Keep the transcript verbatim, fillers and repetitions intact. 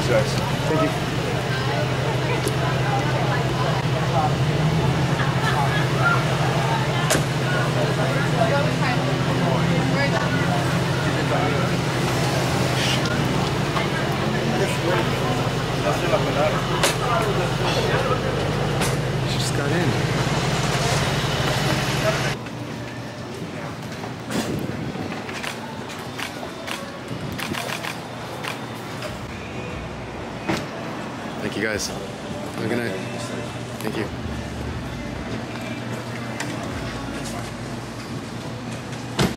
Thanks, guys. Thank you. She just got in. Thank you guys. Have a good night. Thank you.